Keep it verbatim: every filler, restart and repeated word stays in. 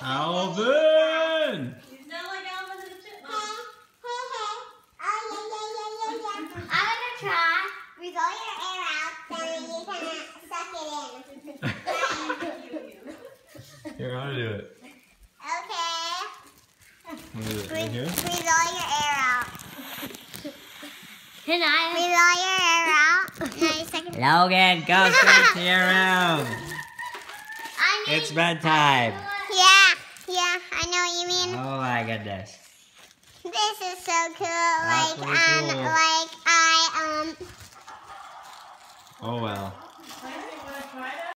Alvin! You sound like Alvin and the chipmunk. I'm gonna try. Breathe all your air out, then you kind of suck it in. Here, I'm gonna do it. Okay. I'm gonna do it right Breathe, here. breathe all your air out. Can I? Breathe all your air out. Now you suck it. Logan, go straight to your room. I need It's bedtime. Yeah, yeah, I know what you mean. Oh my goodness. This is so cool. That's like, pretty um, cool. like I, um. Oh well.